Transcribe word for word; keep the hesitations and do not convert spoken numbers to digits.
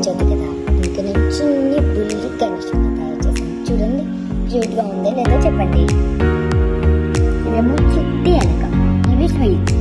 చవితి కదా, అందుకని చిన్ని బుల్లి గణేశుని తయారు చేశాను. చూడండి క్యూట్ గా ఉందో లేదో చెప్పండి. ఇవేమో చిట్టి అనక, ఇవి స్వీట్స్.